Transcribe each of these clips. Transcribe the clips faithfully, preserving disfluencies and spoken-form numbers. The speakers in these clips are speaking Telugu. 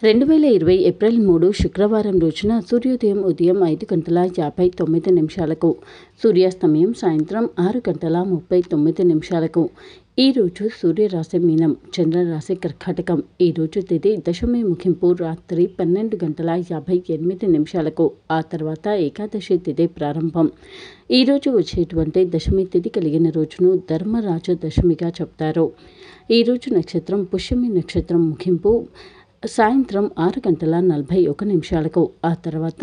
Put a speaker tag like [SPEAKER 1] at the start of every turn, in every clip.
[SPEAKER 1] రెండు వేల ఇరవై ఏప్రిల్ మూడు శుక్రవారం రోజున సూర్యోదయం ఉదయం ఐదు గంటల యాభై తొమ్మిది నిమిషాలకు, సూర్యాస్తమయం సాయంత్రం ఆరు గంటల ముప్పై తొమ్మిది నిమిషాలకు. ఈరోజు సూర్యరాశి మీనం, చంద్రరాశి కర్కాటకం. ఈరోజు తిథి దశమి ముగింపు రాత్రి పన్నెండు గంటల యాభై ఎనిమిది నిమిషాలకు. ఆ తర్వాత ఏకాదశి తిథి ప్రారంభం. ఈరోజు వచ్చేటువంటి దశమి తిథి కలిగిన రోజును ధర్మరాజ దశమిగా చెప్తారు. ఈరోజు నక్షత్రం పుష్యమి నక్షత్రం ముగింపు సాయంత్రం ఆరు గంటల నలభై ఒక నిమిషాలకు. ఆ తర్వాత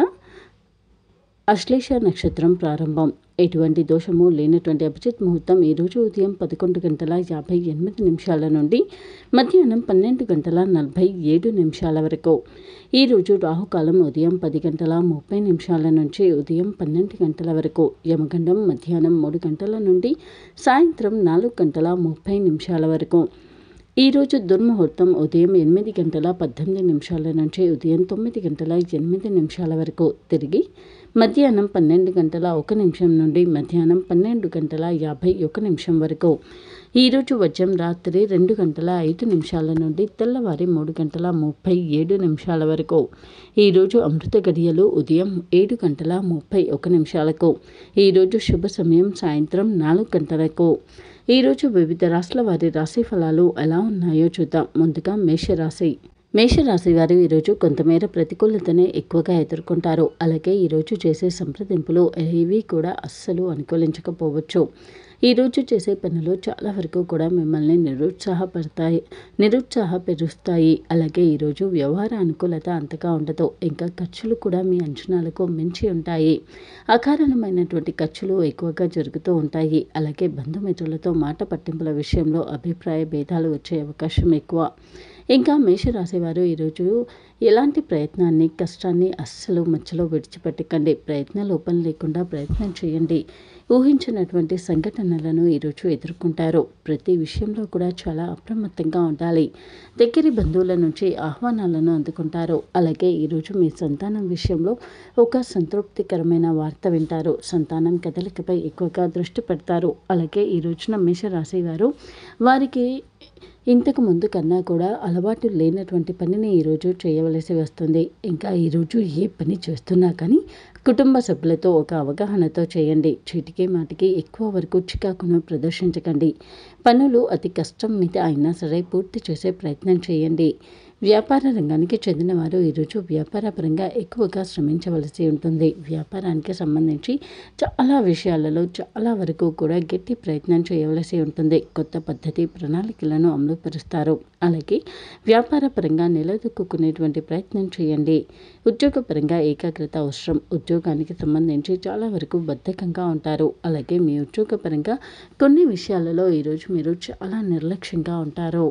[SPEAKER 1] అశ్లేష నక్షత్రం ప్రారంభం. ఎటువంటి దోషము లేనటువంటి అభిజిత్ ముహూర్తం ఈరోజు ఉదయం పదకొండు గంటల యాభై ఎనిమిది నిమిషాల నుండి మధ్యాహ్నం పన్నెండు గంటల నలభై ఏడు నిమిషాల వరకు. ఈరోజు రాహుకాలం ఉదయం పది గంటల ముప్పై నిమిషాల నుంచి ఉదయం పన్నెండు గంటల వరకు. యమగండం మధ్యాహ్నం మూడు గంటల నుండి సాయంత్రం నాలుగు గంటల ముప్పై నిమిషాల వరకు. ఈరోజు దుర్ముహూర్తం ఉదయం ఎనిమిది గంటల పద్దెనిమిది నిమిషాల నుంచి ఉదయం తొమ్మిది గంటల ఎనిమిది నిమిషాల వరకు. తిరిగి మధ్యాహ్నం పన్నెండు గంటల ఒక నిమిషం నుండి మధ్యాహ్నం పన్నెండు గంటల యాభై ఒక నిమిషం వరకు. ఈరోజు వజ్రం రాత్రి రెండు గంటల ఐదు నిమిషాల నుండి తెల్లవారి మూడు గంటల ముప్పై ఏడు నిమిషాల వరకు. ఈరోజు అమృత గడియలు ఉదయం ఏడు గంటల ముప్పై ఒక నిమిషాలకు. ఈరోజు శుభ సమయం సాయంత్రం నాలుగు గంటలకు. ఈరోజు వివిధ రాశుల వారి రాశి ఫలాలు ఎలా ఉన్నాయో చూద్దాం. ముందుగా మేషరాశి. మేషరాశి వారు ఈరోజు కొంతమేర ప్రతికూలతనే ఎక్కువగా ఎదుర్కొంటారు. అలాగే ఈరోజు చేసే సంప్రదింపులు ఏవి కూడా అస్సలు అనుకూలించకపోవచ్చు. ఈరోజు చేసే పనులు చాలా వరకు కూడా మిమ్మల్ని నిరుత్సాహపడతాయి నిరుత్సాహపరుస్తాయి. అలాగే ఈరోజు వ్యవహార అనుకూలత అంతగా ఉండదు. ఇంకా ఖర్చులు కూడా మీ అంచనాలకు మించి ఉంటాయి. అకారణమైనటువంటి ఖర్చులు ఎక్కువగా జరుగుతూ ఉంటాయి. అలాగే బంధుమిత్రులతో మాట పట్టింపుల విషయంలో అభిప్రాయ భేదాలు వచ్చే అవకాశం ఎక్కువ. ఇంకా మేషరాశి వారు ఈరోజు ఎలాంటి ప్రయత్నాన్ని కష్టాన్ని అస్సలు మధ్యలో విడిచిపెట్టకండి. ప్రయత్న లోపం లేకుండా ప్రయత్నం చేయండి. ఊహించినటువంటి సంఘటనలను ఈరోజు ఎదుర్కొంటారు. ప్రతి విషయంలో కూడా చాలా అప్రమత్తంగా ఉండాలి. దగ్గరి బంధువుల నుంచి ఆహ్వానాలను అందుకుంటారు. అలాగే ఈరోజు మీ సంతానం విషయంలో ఒక సంతృప్తికరమైన వార్త వింటారు. సంతానం కదలికపై ఎక్కువగా దృష్టి పెడతారు. అలాగే ఈ రోజున మేషరాశి వారు వారికి ఇంతకు ముందు కన్నా కూడా అలవాటు లేనటువంటి పనిని ఈరోజు చేయవలసి వస్తుంది. ఇంకా ఈరోజు ఏ పని చేస్తున్నా కానీ కుటుంబ సభ్యులతో ఒక అవగాహనతో చేయండి. చీటికి మాటికి ఎక్కువ వరకు చికాకును ప్రదర్శించకండి. పనులు అతి కష్టం మీద అయినా సరే పూర్తి చేసే ప్రయత్నం చేయండి. వ్యాపార రంగానికి చెందిన వారు ఈరోజు వ్యాపారపరంగా ఎక్కువగా శ్రమించవలసి ఉంటుంది. వ్యాపారానికి సంబంధించి చాలా విషయాలలో చాలా వరకు కూడా గట్టి ప్రయత్నం చేయవలసి ఉంటుంది. కొత్త పద్ధతి ప్రణాళికలను అమలుపరుస్తారు. అలాగే వ్యాపార పరంగా నిలదొక్కునేటువంటి ప్రయత్నం చేయండి. ఉద్యోగపరంగా ఏకాగ్రత అవసరం. ఉద్యోగానికి సంబంధించి చాలా వరకు బద్ధకంగా ఉంటారు. అలాగే మీ ఉద్యోగపరంగా కొన్ని విషయాలలో ఈరోజు మీరు చాలా నిర్లక్ష్యంగా ఉంటారు.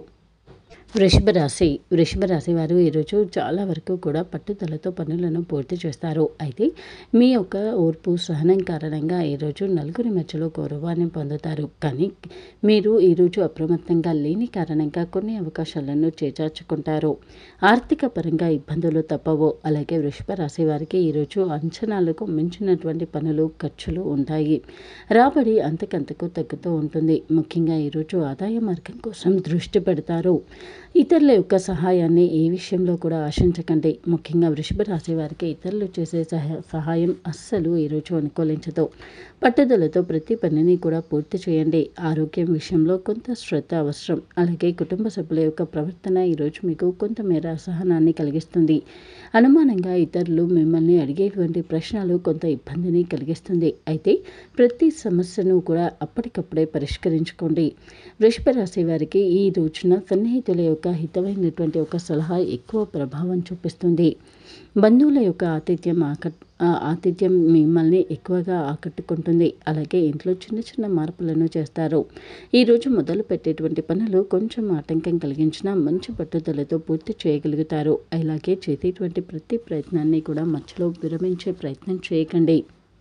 [SPEAKER 1] వృషభ రాశి. వృషభ రాశి వారు ఈరోజు చాలా వరకు కూడా పట్టుదలతో పనులను పూర్తి చేస్తారు. అయితే మీ యొక్క ఓర్పు సహనం కారణంగా ఈరోజు నలుగురి మధ్యలో గౌరవాన్ని పొందుతారు. కానీ మీరు ఈరోజు అప్రమత్తంగా లేని కారణంగా కొన్ని అవకాశాలను చేజార్చుకుంటారు. ఆర్థిక పరంగా ఇబ్బందులు తప్పవు. అలాగే వృషభ రాశి వారికి ఈరోజు అంచనాలకు మించినటువంటి పనులు ఖర్చులు ఉంటాయి. రాబడి అంతకంతకు తగ్గుతూ ఉంటుంది. ముఖ్యంగా ఈరోజు ఆదాయ మార్గం కోసం దృష్టి పెడతారు. ఇతరుల యొక్క సహాయాన్ని ఏ విషయంలో కూడా ఆశించకండి. ముఖ్యంగా వృషభ రాశి వారికి ఇతరులు చేసే సహాయం అస్సలు ఈరోజు అనుకూలించదు. పట్టుదలతో ప్రతి పనిని కూడా పూర్తి చేయండి. ఆరోగ్యం విషయంలో కొంత శ్రద్ధ అవసరం. అలాగే కుటుంబ సభ్యుల యొక్క ప్రవర్తన ఈరోజు మీకు కొంతమేర అసహనాన్ని కలిగిస్తుంది. అనుమానంగా ఇతరులు మిమ్మల్ని అడిగేటువంటి ప్రశ్నలు కొంత ఇబ్బందిని కలిగిస్తుంది. అయితే ప్రతి సమస్యను కూడా అప్పటికప్పుడే పరిష్కరించుకోండి. వృషభ రాశి వారికి ఈ రోజున సన్నిహితుల యొక్క హితమైనటువంటి ఒక సలహా ఎక్కువ ప్రభావం చూపిస్తుంది. బంధువుల యొక్క ఆతిథ్యం ఆకట్ ఆతిథ్యం మిమ్మల్ని ఎక్కువగా ఆకట్టుకుంటుంది. అలాగే ఇంట్లో చిన్న చిన్న మార్పులను చేస్తారు. ఈరోజు మొదలు పెట్టేటువంటి పనులు కొంచెం ఆటంకం కలిగించినా మంచి పట్టుదలతో పూర్తి చేయగలుగుతారు. అలాగే చేసేటువంటి ప్రతి ప్రయత్నాన్ని కూడా మధ్యలో విరమించే ప్రయత్నం చేయకండి.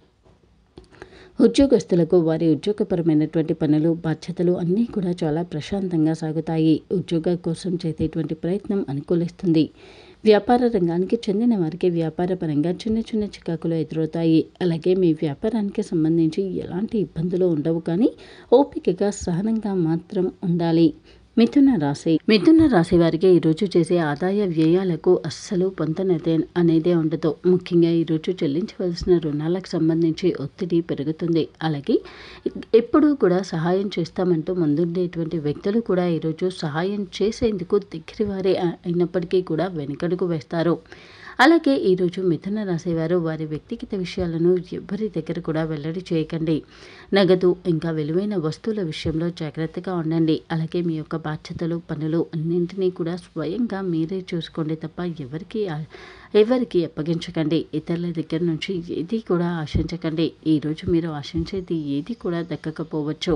[SPEAKER 1] ఉద్యోగస్తులకు వారి ఉద్యోగపరమైనటువంటి పనులు బాధ్యతలు అన్నీ కూడా చాలా ప్రశాంతంగా సాగుతాయి. ఉద్యోగం కోసం చేసేటువంటి ప్రయత్నం అనుకూలిస్తుంది. వ్యాపార రంగానికి చెందిన వారికి వ్యాపార పరంగా చిన్న చిన్న చికాకులు ఎదురవుతాయి. అలాగే మీ వ్యాపారానికి సంబంధించి ఎలాంటి ఇబ్బందులు ఉండవు. కానీ ఓపికగా సహనంగా మాత్రం ఉండాలి. మిథున రాశి మిథున రాశి వారికి ఈరోజు చేసే ఆదాయ వ్యయాలకు అస్సలు పొంతనతే అనేదే ఉండదు. ముఖ్యంగా ఈరోజు చెల్లించవలసిన రుణాలకు సంబంధించి ఒత్తిడి పెరుగుతుంది. అలాగే ఎప్పుడూ కూడా సహాయం చేస్తామంటూ ముందుండేటువంటి వ్యక్తులు కూడా ఈరోజు సహాయం చేసేందుకు దగ్గర వారే అయినప్పటికీ కూడా వెనుకడుగు వేస్తారు. అలాగే ఈరోజు మిథున రాశి వారు వారి వ్యక్తిగత విషయాలను ఎవరి దగ్గర కూడా వెల్లడి చేయకండి. నగదు ఇంకా విలువైన వస్తువుల విషయంలో జాగ్రత్తగా ఉండండి. అలాగే మీ యొక్క బాధ్యతలు పనులు అన్నింటినీ కూడా స్వయంగా మీరే చూసుకోండి తప్ప ఎవరికి ఎవరికి అప్పగించకండి. ఇతరుల దగ్గర నుంచి ఏది కూడా ఆశించకండి. ఈరోజు మీరు ఆశించేది ఏది కూడా దక్కకపోవచ్చు.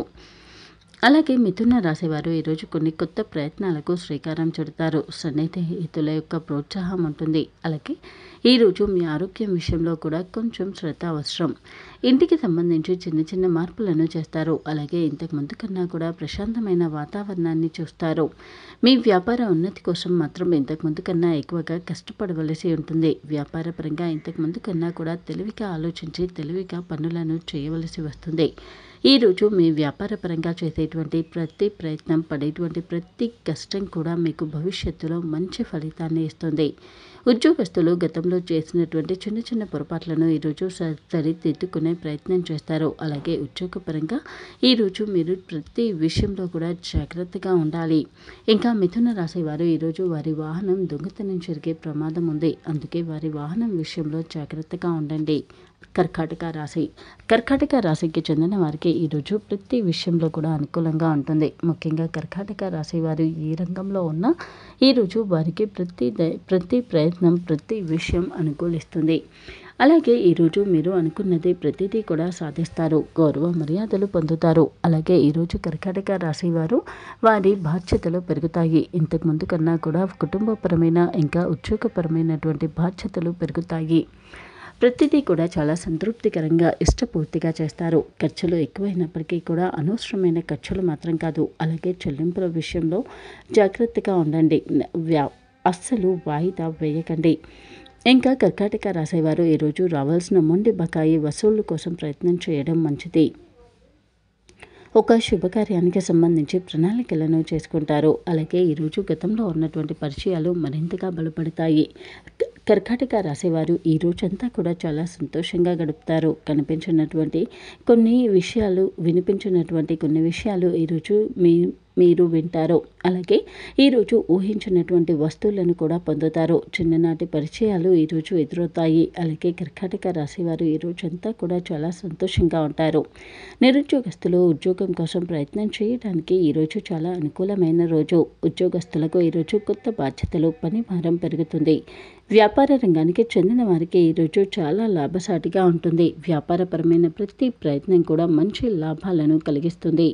[SPEAKER 1] అలాగే మిథున రాశివారు ఈరోజు కొన్ని కొత్త ప్రయత్నాలకు శ్రీకారం చుడతారు. సన్నిహితుల యొక్క ప్రోత్సాహం ఉంటుంది. అలాగే ఈరోజు మీ ఆరోగ్యం విషయంలో కూడా కొంచెం శ్రద్ధ అవసరం. ఇంటికి సంబంధించి చిన్న చిన్న మార్పులను చేస్తారు. అలాగే ఇంతకు ముందు కన్నా కూడా ప్రశాంతమైన వాతావరణాన్ని చూస్తారు. మీ వ్యాపార ఉన్నతి కోసం మాత్రం ఇంతకు ముందు కన్నా ఎక్కువగా కష్టపడవలసి ఉంటుంది. వ్యాపార పరంగా ఇంతకు ముందు కన్నా కూడా తెలివిగా ఆలోచించి తెలివిగా పనులను చేయవలసి వస్తుంది. ఈరోజు మీ వ్యాపార పరంగా చేసేటువంటి ప్రతి ప్రయత్నం పడేటువంటి ప్రతి కష్టం కూడా మీకు భవిష్యత్తులో మంచి ఫలితాన్ని ఇస్తుంది. ఉద్యోగస్తులు గతంలో చేసినటువంటి చిన్న చిన్న పొరపాట్లను ఈరోజు సరిదిద్దుకునే ప్రయత్నం చేస్తారు. అలాగే ఉద్యోగపరంగా ఈరోజు మీరు ప్రతి విషయంలో కూడా జాగ్రత్తగా ఉండాలి. ఇంకా మిథున రాశి వారు ఈరోజు వారి వాహనం దొంగతనం జరిగే ప్రమాదం ఉంది. అందుకే వారి వాహనం విషయంలో జాగ్రత్తగా ఉండండి. కర్కాటక రాశి కర్కాటక రాశికి చెందిన వారికి ఈరోజు ప్రతి విషయంలో కూడా అనుకూలంగా ఉంటుంది. ముఖ్యంగా కర్కాటక రాశి వారు ఏ రంగంలో ఉన్నా ఈరోజు వారికి ప్రతి ప్రతి ప్రయత్నం ప్రతి విషయం అనుకూలిస్తుంది. అలాగే ఈరోజు మీరు అనుకున్నది ప్రతిదీ కూడా సాధిస్తారు. గౌరవ మర్యాదలు పొందుతారు. అలాగే ఈరోజు కర్కాటక రాశి వారు వారి బాధ్యతలు పెరుగుతాయి. ఇంతకు ముందు కన్నా కూడా కుటుంబపరమైన ఇంకా ఉద్యోగపరమైనటువంటి బాధ్యతలు పెరుగుతాయి. ప్రతిదీ కూడా చాలా సంతృప్తికరంగా ఇష్టపూర్తిగా చేస్తారు. ఖర్చులు ఎక్కువైనప్పటికీ కూడా అనవసరమైన ఖర్చులు మాత్రం కాదు. అలాగే చెల్లింపుల విషయంలో జాగ్రత్తగా ఉండండి. వ్యా అస్సలు వాయిదా వేయకండి. ఇంకా కర్కాటక రాసేవారు ఈరోజు రావాల్సిన మొండి బకాయి వసూళ్ల కోసం ప్రయత్నం చేయడం మంచిది. ఒక శుభకార్యానికి సంబంధించి ప్రణాళికలను చేసుకుంటారు. అలాగే ఈరోజు గతంలో ఉన్నటువంటి పరిచయాలు మరింతగా బలపడతాయి. కర్కాటక రాసేవారు ఈ రోజంతా కూడా చాలా సంతోషంగా గడుపుతారు. కనిపించినటువంటి కొన్ని విషయాలు వినిపించినటువంటి కొన్ని విషయాలు ఈరోజు మీ మీరు వింటారు. అలాగే ఈరోజు ఊహించినటువంటి వస్తువులను కూడా పొందుతారు. చిన్ననాటి పరిచయాలు ఈరోజు ఎదురవుతాయి. అలాగే కర్కాటక రాశివారు ఈ రోజంతా కూడా చాలా సంతోషంగా ఉంటారు. నిరుద్యోగస్తులు ఉద్యోగం కోసం ప్రయత్నం చేయడానికి ఈరోజు చాలా అనుకూలమైన రోజు. ఉద్యోగస్తులకు ఈరోజు కొత్త బాధ్యతలు పని భారం పెరుగుతుంది. వ్యాపార రంగానికి చెందిన వారికి ఈరోజు చాలా లాభసాటిగా ఉంటుంది. వ్యాపారపరమైన ప్రతి ప్రయత్నం కూడా మంచి లాభాలను కలిగిస్తుంది.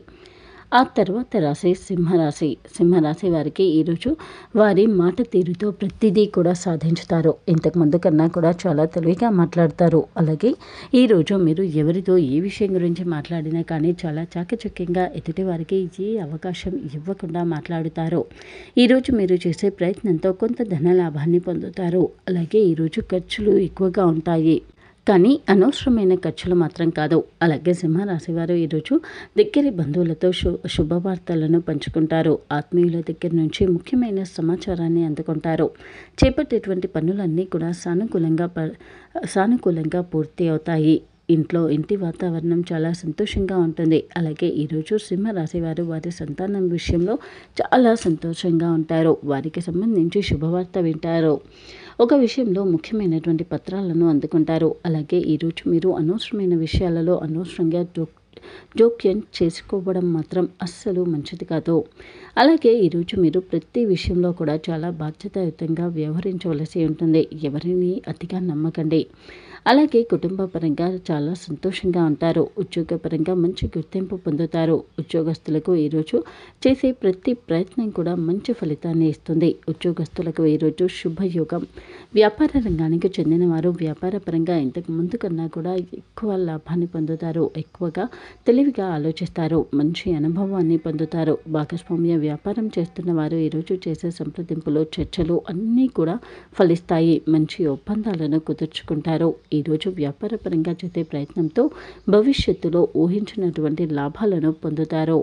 [SPEAKER 1] ఆ తర్వాత రాశి సింహరాశి సింహరాశి వారికి ఈరోజు వారి మాట తీరుతో ప్రతిదీ కూడా సాధించుతారు. ఇంతకు ముందు కన్నా కూడా చాలా తెలివిగా మాట్లాడతారు. అలాగే ఈరోజు మీరు ఎవరితో ఏ విషయం గురించి మాట్లాడినా కానీ చాలా చాకచక్యంగా ఎదుటి వారికి ఏ అవకాశం ఇవ్వకుండా మాట్లాడుతారు. ఈరోజు మీరు చేసే ప్రయత్నంతో కొంత ధన లాభాన్ని పొందుతారు. అలాగే ఈరోజు ఖర్చులు ఎక్కువగా ఉంటాయి. కానీ అనవసరమైన ఖర్చులు మాత్రం కాదు. అలాగే సింహరాశి వారు ఈరోజు దగ్గరి బంధువులతో శు శుభవార్తలను పంచుకుంటారు. ఆత్మీయుల దగ్గర నుంచి ముఖ్యమైన సమాచారాన్ని అందుకుంటారు. చేపట్టేటువంటి పనులన్నీ కూడా సానుకూలంగా ప సానుకూలంగా పూర్తి అవుతాయి. ఇంట్లో ఇంటి వాతావరణం చాలా సంతోషంగా ఉంటుంది. అలాగే ఈరోజు సింహరాశి వారు వారి సంతానం విషయంలో చాలా సంతోషంగా ఉంటారు. వారికి సంబంధించి శుభవార్త వింటారు. ఒక విషయంలో ముఖ్యమైనటువంటి పత్రాలను అందుకుంటారు. అలాగే ఈరోజు మీరు అనవసరమైన విషయాలలో అనవసరంగా జో జోక్యం చేసుకోవడం మాత్రం అస్సలు మంచిది కాదు. అలాగే ఈరోజు మీరు ప్రతి విషయంలో కూడా చాలా బాధ్యతాయుతంగా వ్యవహరించవలసి ఉంటుంది. ఎవరిని అతిగా నమ్మకండి. అలాగే కుటుంబ పరంగా చాలా సంతోషంగా ఉంటారు. ఉద్యోగపరంగా మంచి గుర్తింపు పొందుతారు. ఉద్యోగస్తులకు ఈరోజు చేసే ప్రతి ప్రయత్నం కూడా మంచి ఫలితాన్ని ఇస్తుంది. ఉద్యోగస్తులకు ఈరోజు శుభయోగం. వ్యాపార రంగానికి చెందిన వారు వ్యాపార పరంగా ఇంతకు ముందు కన్నా కూడా ఎక్కువ లాభాన్ని పొందుతారు. ఎక్కువగా తెలివిగా ఆలోచిస్తారు. మంచి అనుభవాన్ని పొందుతారు. భాగస్వామ్య వ్యాపారం చేస్తున్న వారు ఈరోజు చేసే సంప్రదింపులు చర్చలు అన్నీ కూడా ఫలిస్తాయి. మంచి ఒప్పందాలను కుదుర్చుకుంటారు. ఈరోజు వ్యాపారపరంగా చేసే ప్రయత్నంతో భవిష్యత్తులో ఊహించినటువంటి లాభాలను పొందుతారు.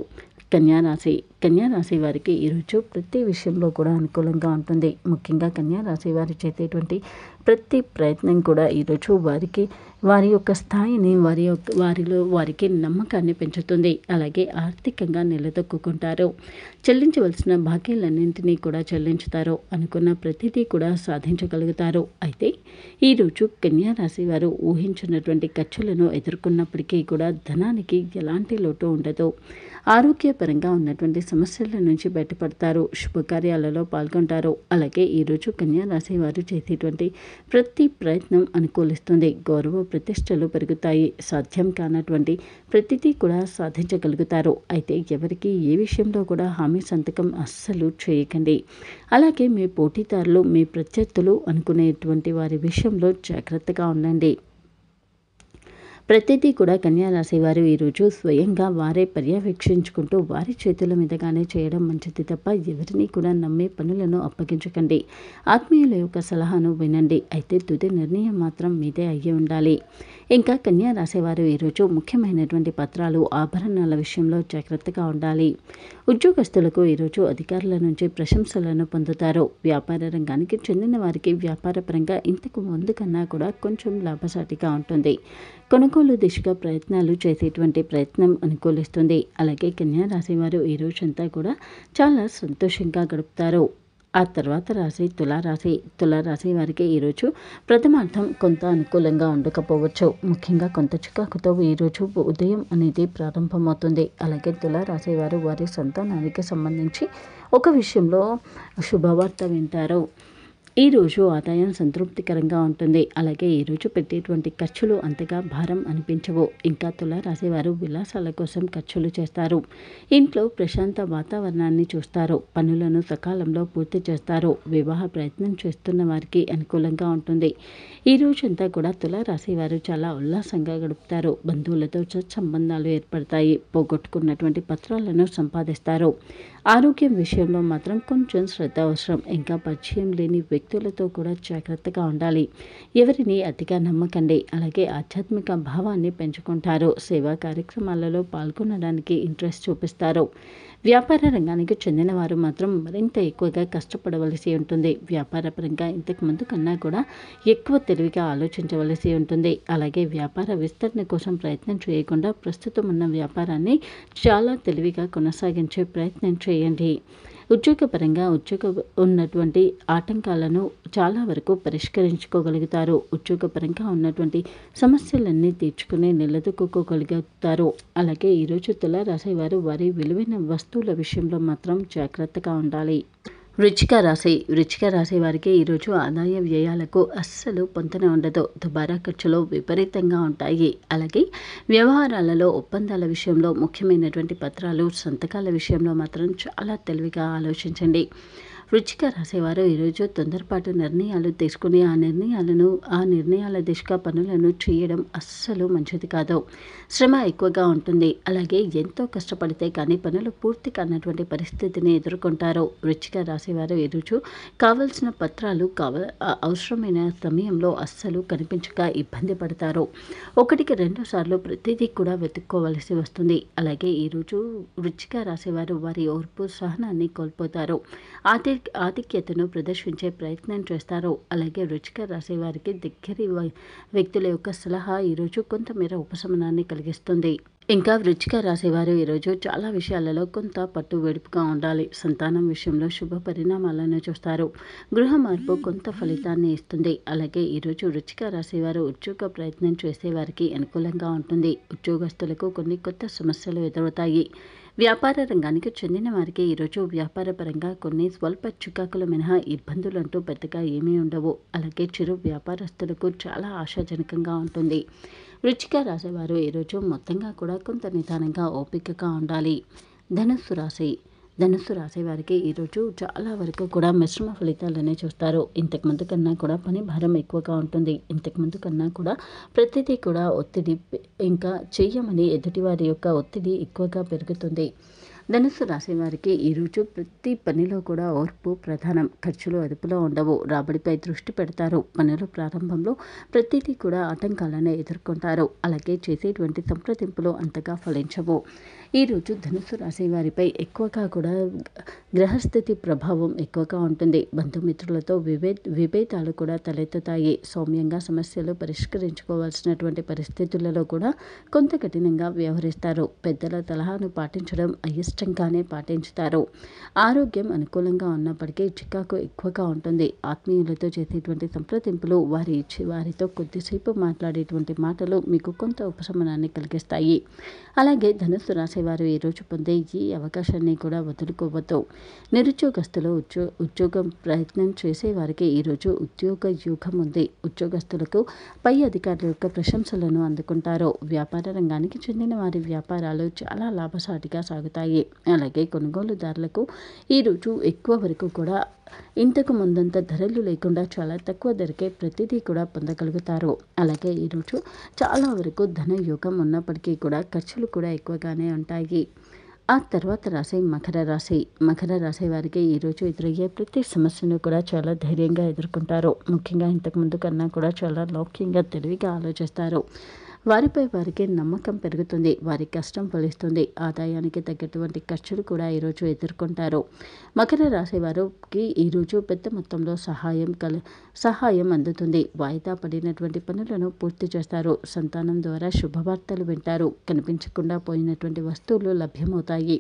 [SPEAKER 1] కన్యా రాశి కన్యా రాశి వారికి ఈరోజు ప్రతి విషయంలో కూడా అనుకూలంగా ఉంటుంది. ముఖ్యంగా కన్యా రాశి వారు చేసేటువంటి ప్రతి ప్రయత్నం కూడా ఈరోజు వారికి వారి యొక్క స్థాయిని వారి యొక్క వారిలో వారికి నమ్మకాన్ని పెంచుతుంది. అలాగే ఆర్థికంగా నిలదొక్కుంటారు. చెల్లించవలసిన బాకీలన్నింటినీ కూడా చెల్లించుతారు. అనుకున్న ప్రతిదీ కూడా సాధించగలుగుతారు. అయితే ఈరోజు కన్యా రాశి వారు ఊహించినటువంటి ఖర్చులను ఎదుర్కొన్నప్పటికీ కూడా ధనానికి ఎలాంటి లోటు ఉండదు. ఆరోగ్యపరంగా ఉన్నటువంటి సమస్యల నుంచి బయటపడతారు. శుభకార్యాలలో పాల్గొంటారు. అలాగే ఈరోజు కన్యా రాశి వారు చేసేటువంటి ప్రతి ప్రయత్నం అనుకూలిస్తుంది. గౌరవ ప్రతిష్టలు పెరుగుతాయి. సాధ్యం కానటువంటి ప్రతిదీ కూడా సాధించగలుగుతారు. అయితే ఎవరికి ఏ విషయంలో కూడా హామీ సంతకం అస్సలు చేయకండి. అలాగే మీ పోటీదారులు మీ ప్రత్యర్థులు అనుకునేటువంటి వారి విషయంలో జాగ్రత్తగా ఉండండి. ప్రతిదీ కూడా కన్యా రాశి వారు ఈరోజు స్వయంగా వారే పర్యవేక్షించుకుంటూ వారి చేతుల మీదగానే చేయడం మంచిది తప్ప ఎవరిని కూడా నమ్మే పనులను అప్పగించకండి. ఆత్మీయుల యొక్క సలహాను వినండి. అయితే తుది నిర్ణయం మాత్రం మీదే అయ్యి ఉండాలి. ఇంకా కన్యా రాశి వారు ఈరోజు ముఖ్యమైనటువంటి పత్రాలు ఆభరణాల విషయంలో జాగ్రత్తగా ఉండాలి. ఉద్యోగస్తులకు ఈరోజు అధికారుల నుంచి ప్రశంసలను పొందుతారు. వ్యాపార రంగానికి చెందిన వారికి వ్యాపారపరంగా ఇంతకు ముందు కన్నా కూడా కొంచెం లాభసాటిగా ఉంటుంది. కొనుగోలు దిశగా ప్రయత్నాలు చేసేటువంటి ప్రయత్నం అనుకూలిస్తుంది. అలాగే కన్యా రాశి వారు ఈ రోజంతా కూడా చాలా సంతోషంగా గడుపుతారు. ఆ తర్వాత రాశి తులారాశి తులారాశి వారికి ఈరోజు ప్రథమార్థం కొంత అనుకూలంగా ఉండకపోవచ్చు. ముఖ్యంగా కొంత చికాకుతో ఈరోజు ఉదయం అనేది ప్రారంభమవుతుంది. అలాగే తులారాశి వారు వారి సంతానానికి సంబంధించి ఒక విషయంలో శుభవార్త వింటారు. ఈరోజు ఆదాయం సంతృప్తికరంగా ఉంటుంది. అలాగే ఈరోజు పెట్టేటువంటి ఖర్చులు అంతగా భారం అనిపించవు. ఇంకా తులారాశి వారు విలాసాల కోసం ఖర్చులు చేస్తారు. ఇంట్లో ప్రశాంత వాతావరణాన్ని చూస్తారు. పనులను సకాలంలో పూర్తి చేస్తారు. వివాహ ప్రయత్నం చేస్తున్న వారికి అనుకూలంగా ఉంటుంది. ఈ రోజంతా కూడా తులారాశి వారు చాలా ఉల్లాసంగా గడుపుతారు. బంధువులతో సత్సంబంధాలు ఏర్పడతాయి. పోగొట్టుకున్నటువంటి పత్రాలను సంపాదిస్తారు. ఆరోగ్యం విషయంలో మాత్రం కొంచెం శ్రద్ధ అవసరం. ఇంకా పరిచయం లేని వ్యక్తులతో కూడా జాగ్రత్తగా ఉండాలి. ఎవరిని అతిగా నమ్మకండి. అలాగే ఆధ్యాత్మిక భావాన్ని పెంచుకుంటారు. సేవా కార్యక్రమాలలో పాల్గొనడానికి ఇంట్రెస్ట్ చూపిస్తారు. వ్యాపార రంగానికి చెందిన వారు మాత్రం మరింత ఎక్కువగా కష్టపడవలసి ఉంటుంది. వ్యాపార పరంగా ఇంతకు ముందు కన్నా కూడా ఎక్కువ తెలివిగా ఆలోచించవలసి ఉంటుంది. అలాగే వ్యాపార విస్తరణ కోసం ప్రయత్నం చేయకుండా ప్రస్తుతం ఉన్న వ్యాపారాన్ని చాలా తెలివిగా కొనసాగించే ప్రయత్నం చేయండి. ఉద్యోగపరంగా ఉద్యోగ ఉన్నటువంటి ఆటంకాలను చాలా వరకు పరిష్కరించుకోగలుగుతారు. ఉద్యోగపరంగా ఉన్నటువంటి సమస్యలన్నీ తీర్చుకుని నిలదొక్కుకోగలుగుతారు. అలాగే ఈరోజు తులారాశి వారు వారి విలువైన వస్తువుల విషయంలో మాత్రం జాగ్రత్తగా ఉండాలి. వృశ్చిక రాశి వృశ్చిక రాశి వారికి ఈరోజు ఆదాయ వ్యయాలకు అస్సలు పొంతన ఉండదు. దుబారా ఖర్చులు విపరీతంగా ఉంటాయి. అలాగే వ్యవహారాలలో ఒప్పందాల విషయంలో ముఖ్యమైనటువంటి పత్రాలు సంతకాల విషయంలో మాత్రం చాలా తెలివిగా ఆలోచించండి. వృశ్చిక రాశివారు ఈరోజు తొందరపాటు నిర్ణయాలు తీసుకుని ఆ నిర్ణయాలను ఆ నిర్ణయాల దిశగా పనులను చేయడం అస్సలు మంచిది కాదు. శ్రమ ఎక్కువగా ఉంటుంది. అలాగే ఎంతో కష్టపడితే కానీ పనులు పూర్తి కానటువంటి పరిస్థితిని ఎదుర్కొంటారు. వృశ్చిక రాశివారు ఈరోజు కావలసిన పత్రాలు కావ అవసరమైన సమయంలో అస్సలు కనిపించక ఇబ్బంది పడతారు. ఒకటికి రెండు సార్లు ప్రతిదీ కూడా వెతుక్కోవలసి వస్తుంది. అలాగే ఈరోజు వృశ్చిక రాశివారు వారి ఓర్పు సహనాన్ని కోల్పోతారు. ఆది ఆధిక్యతను ప్రదర్శించే ప్రయత్నం చేస్తారు. అలాగే వృశ్చిక రాశి వారికి దగ్గరి వ్యక్తుల యొక్క సలహా ఈరోజు కొంతమేర ఉపశమనాన్ని కలిగిస్తుంది. ఇంకా వృశ్చిక రాశి వారు ఈరోజు చాలా విషయాలలో కొంత పట్టు వెడుపుగా ఉండాలి. సంతానం విషయంలో శుభ పరిణామాలను చూస్తారు. గృహ మార్పు కొంత ఫలితాన్ని ఇస్తుంది. అలాగే ఈరోజు వృశ్చిక రాశి వారు ఉద్యోగ ప్రయత్నం చేసే వారికి అనుకూలంగా ఉంటుంది. ఉద్యోగస్తులకు కొన్ని కొత్త సమస్యలు ఎదురవుతాయి. వ్యాపార రంగానికి చెందిన వారికి ఈరోజు వ్యాపారపరంగా కొన్ని స్వల్ప చికాకులు మినహా ఇబ్బందులంటూ పెద్దగా ఏమీ ఉండవు. అలాగే చిరు వ్యాపారస్తులకు చాలా ఆశాజనకంగా ఉంటుంది. వృశ్చిక రాశి వారు ఈరోజు మొత్తంగా కూడా కొంత నిదానంగా ఓపికగా ఉండాలి. ధనుస్సు రాశి ధనుస్సు రాశి వారికి ఈరోజు చాలా వరకు కూడా మిశ్రమ ఫలితాలనే చూస్తారు. ఇంతకుముందు కన్నా కూడా పని భారం ఎక్కువగా ఉంటుంది. ఇంతకుముందు కన్నా కూడా ప్రతిదీ కూడా ఒత్తిడి ఇంకా చెయ్యమని ఎదుటివారి యొక్క ఒత్తిడి ఎక్కువగా పెరుగుతుంది. ధనుస్సు రాశి వారికి ఈరోజు ప్రతి పనిలో కూడా ఓర్పు ప్రధానం. ఖర్చులు అదుపులో ఉండవు. రాబడిపై దృష్టి పెడతారు. పనుల ప్రారంభంలో ప్రతిదీ కూడా ఆటంకాలను ఎదుర్కొంటారు. అలాగే చేసేటువంటి సంప్రదింపులు అంతగా ఫలించవు. ఈరోజు ధనుస్సు రాశి వారిపై ఎక్కువగా కూడా గ్రహస్థితి ప్రభావం ఎక్కువగా ఉంటుంది. బంధుమిత్రులతో విభే విభేదాలు కూడా తలెత్తుతాయి. సౌమ్యంగా సమస్యలు పరిష్కరించుకోవాల్సినటువంటి పరిస్థితులలో కూడా కొంత కఠినంగా వ్యవహరిస్తారు. పెద్దల సలహాను పాటించడం అయిష్టంగానే పాటించుతారు. ఆరోగ్యం అనుకూలంగా ఉన్నప్పటికీ చికాకు ఎక్కువగా ఉంటుంది. ఆత్మీయులతో చేసేటువంటి సంప్రదింపులు వారి ఇచ్చి వారితో కొద్దిసేపు మాట్లాడేటువంటి మాటలు మీకు కొంత ఉపశమనాన్ని కలిగిస్తాయి. అలాగే ధనుస్సు రాశి వారు ఈరోజు పొందే ఈ అవకాశాన్ని కూడా వదులుకోవద్దు. నిరుద్యోగస్తులు ఉద్యో ఉద్యోగం ప్రయత్నం చేసే వారికి ఈరోజు ఉద్యోగ యూగం ఉంది. ఉద్యోగస్తులకు పై అధికారుల యొక్క ప్రశంసలను అందుకుంటారు. వ్యాపార రంగానికి చెందిన వారి వ్యాపారాలు చాలా లాభసాటిగా సాగుతాయి. అలాగే కొనుగోలుదారులకు ఈరోజు ఎక్కువ వరకు కూడా ఇంతకు ముందంత ధరలు లేకుండా చాలా తక్కువ ధరకే ప్రతిదీ కూడా పొందగలుగుతారు. అలాగే ఈరోజు చాలా వరకు ధన యోగం ఉన్నప్పటికీ కూడా ఖర్చులు కూడా ఎక్కువగానే ఉంటాయి. ఆ తర్వాత రాశి మకర రాశి. మకర రాశి వారికి ఈరోజు ఎదురయ్యే ప్రతి సమస్యను కూడా చాలా ధైర్యంగా ఎదుర్కొంటారు. ముఖ్యంగా ఇంతకుముందు కన్నా కూడా చాలా లౌక్యంగా తెలివిగా ఆలోచిస్తారు. వారిపై వారికి నమ్మకం పెరుగుతుంది. వారి కష్టం ఫలిస్తుంది. ఆదాయానికి తగ్గటువంటి ఖర్చులు కూడా ఈరోజు ఎదుర్కొంటారు. మకర రాశి వారికి ఈరోజు పెద్ద మొత్తంలో సహాయం కల సహాయం అందుతుంది. వాయిదా పడినటువంటి పనులను పూర్తి చేస్తారు. సంతానం ద్వారా శుభవార్తలు వింటారు. కనిపించకుండా పోయినటువంటి వస్తువులు లభ్యమవుతాయి.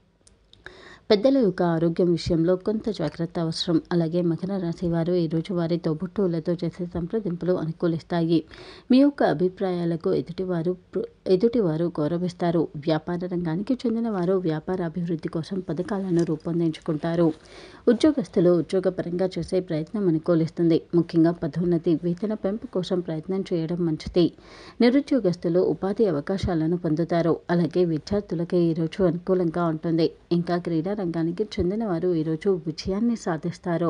[SPEAKER 1] పెద్దల యొక్క ఆరోగ్యం విషయంలో కొంత జాగ్రత్త అవసరం. అలాగే మకర రాశి వారు ఈరోజు వారి తోబుట్టువులతో చేసే సంప్రదింపులు అనుకూలిస్తాయి. మీ యొక్క అభిప్రాయాలకు ఎదుటివారు ఎదుటివారు గౌరవిస్తారు. వ్యాపార రంగానికి చెందిన వారు వ్యాపార అభివృద్ధి కోసం పథకాలను రూపొందించుకుంటారు. ఉద్యోగస్తులు ఉద్యోగపరంగా చేసే ప్రయత్నం అనుకూలిస్తుంది. ముఖ్యంగా పదోన్నతి వేతన పెంపు కోసం ప్రయత్నం చేయడం మంచిది. నిరుద్యోగస్తులు ఉపాధి అవకాశాలను పొందుతారు. అలాగే విద్యార్థులకి ఈరోజు అనుకూలంగా ఉంటుంది. ఇంకా క్రీడా రంగానికి చెందిన వారు ఈరోజు విజయాన్ని సాధిస్తారు.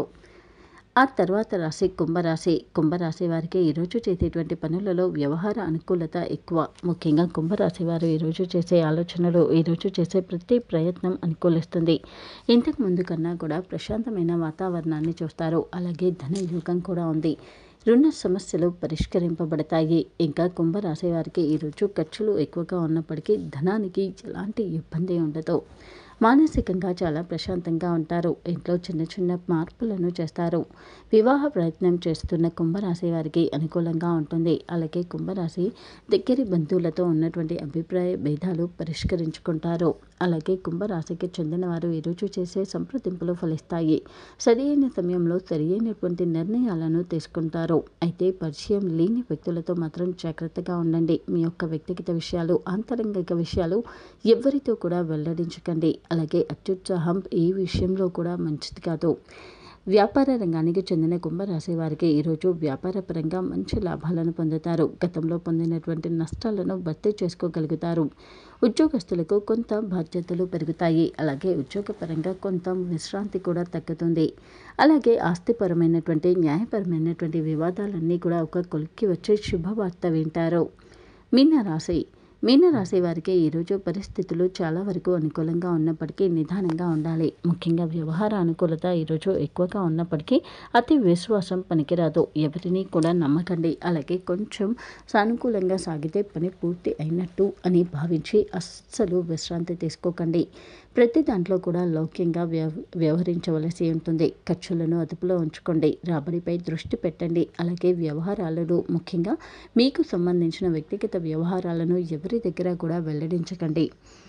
[SPEAKER 1] ఆ తర్వాత రాశి కుంభరాశి. కుంభరాశి వారికి ఈరోజు చేసేటువంటి పనులలో వ్యవహార అనుకూలత ఎక్కువ. ముఖ్యంగా కుంభరాశి వారు ఈరోజు చేసే ఆలోచనలు ఈరోజు చేసే ప్రతి ప్రయత్నం అనుకూలిస్తుంది. ఇంతకు ముందు కన్నా కూడా ప్రశాంతమైన వాతావరణాన్ని చూస్తారు. అలాగే ధన యోగం కూడా ఉంది. రుణ సమస్యలు పరిష్కరింపబడతాయి. ఇంకా కుంభరాశి వారికి ఈరోజు ఖర్చులు ఎక్కువగా ఉన్నప్పటికీ ధనానికి ఎలాంటి ఇబ్బంది ఉండదు. మానసికంగా చాలా ప్రశాంతంగా ఉంటారు. ఇంట్లో చిన్న చిన్న మార్పులను చేస్తారు. వివాహ ప్రయత్నం చేస్తున్న కుంభరాశి వారికి అనుకూలంగా ఉంటుంది. అలాగే కుంభరాశి దగ్గరి బంధువులతో ఉన్నటువంటి అభిప్రాయ భేదాలు పరిష్కరించుకుంటారు. అలాగే కుంభరాశికి చెందిన వారు ఈరోజు చేసే సంప్రదింపులు ఫలిస్తాయి. సరి అయిన సమయంలో సరి అయినటువంటి నిర్ణయాలను తీసుకుంటారు. అయితే పరిచయం లేని వ్యక్తులతో మాత్రం జాగ్రత్తగా ఉండండి. మీ యొక్క వ్యక్తిగత విషయాలు ఆంతరంగిక విషయాలు ఎవరితో కూడా వెల్లడించకండి. అలాగే అత్యుత్సాహం ఈ విషయంలో కూడా మంచిది కాదు. వ్యాపార రంగానికి చెందిన కుంభరాశి వారికి ఈరోజు వ్యాపార పరంగా మంచి లాభాలను పొందుతారు. గతంలో పొందినటువంటి నష్టాలను భర్తీ చేసుకోగలుగుతారు. ఉద్యోగస్తులకు కొంత బాధ్యతలు పెరుగుతాయి. అలాగే ఉద్యోగపరంగా కొంత విశ్రాంతి కూడా తగ్గుతుంది. అలాగే ఆస్తిపరమైనటువంటి న్యాయపరమైనటువంటి వివాదాలన్నీ కూడా ఒక కొలిక్కి వచ్చే శుభవార్త వింటారు. మీనరాశి. మీనరాశి వారికి ఈరోజు పరిస్థితులు చాలా వరకు అనుకూలంగా ఉన్నప్పటికీ నిదానంగా ఉండాలి. ముఖ్యంగా వ్యవహార అనుకూలత ఈరోజు ఎక్కువగా ఉన్నప్పటికీ అతి విశ్వాసం పనికిరాదు. ఎవరిని కూడా నమ్మకండి. అలాగే కొంచెం సానుకూలంగా సాగితే పని పూర్తి అయినట్టు అని భావించి అస్సలు విశ్రాంతి తీసుకోకండి. ప్రతి దాంట్లో కూడా లౌక్యంగా వ్యవ వ్యవహరించవలసి ఉంటుంది. ఖర్చులను అదుపులో ఉంచుకోండి. రాబడిపై దృష్టి పెట్టండి. అలాగే వ్యవహారాలను ముఖ్యంగా మీకు సంబంధించిన వ్యక్తిగత వ్యవహారాలను ఎవరి దగ్గర కూడా వెల్లడించకండి.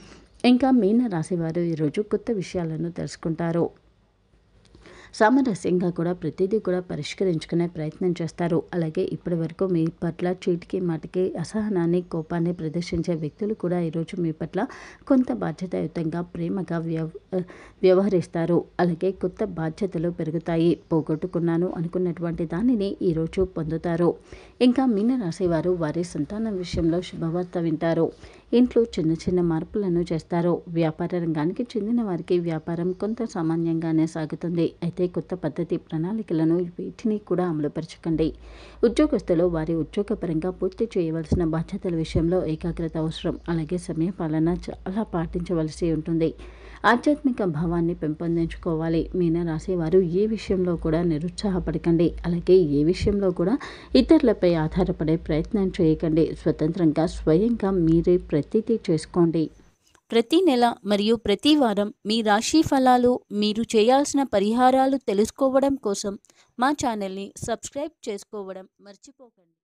[SPEAKER 1] ఇంకా మీన రాశివారు ఈరోజు కొత్త విషయాలను తెలుసుకుంటారు. సామరస్యంగా కూడా ప్రతిదీ కూడా పరిష్కరించుకునే ప్రయత్నం చేస్తారు. అలాగే ఇప్పటి వరకు మీ పట్ల చీటికి మాటికి అసహనాన్ని కోపాన్ని ప్రదర్శించే వ్యక్తులు కూడా ఈరోజు మీ పట్ల కొంత బాధ్యతాయుతంగా ప్రేమగా వ్యవ వ్యవహరిస్తారు. అలాగే కొత్త బాధ్యతలు పెరుగుతాయి. పోగొట్టుకున్నాను అనుకున్నటువంటి దానిని ఈరోజు పొందుతారు. ఇంకా మీనరాశి వారు వారి సంతానం విషయంలో శుభవార్త వింటారు. ఇంట్లో చిన్న చిన్న మార్పులను చేస్తారు. వ్యాపార రంగానికి చెందిన వారికి వ్యాపారం కొంత సామాన్యంగానే సాగుతుంది. అయితే కొత్త పద్ధతి ప్రణాళికలను వీటిని కూడా అమలుపరచకండి. ఉద్యోగస్తులు వారి ఉద్యోగపరంగా పూర్తి చేయవలసిన బాధ్యతల విషయంలో ఏకాగ్రత అవసరం. అలాగే సమయపాలన చాలా పాటించవలసి ఉంటుంది. ఆధ్యాత్మిక భావాన్ని పెంపొందించుకోవాలి. మీనరాశి వారు ఏ విషయంలో కూడా నిరుత్సాహపడకండి. అలాగే ఏ విషయంలో కూడా ఇతరులపై ఆధారపడే ప్రయత్నం చేయకండి. స్వతంత్రంగా స్వయంగా మీరే ప్రతీదీ చేసుకోండి.
[SPEAKER 2] ప్రతి నెల మరియు ప్రతి వారం మీ రాశి ఫలాలు, మీరు చేయాల్సిన పరిహారాలు తెలుసుకోవడం కోసం మా ఛానల్ని సబ్స్క్రైబ్ చేసుకోవడం మర్చిపోకండి.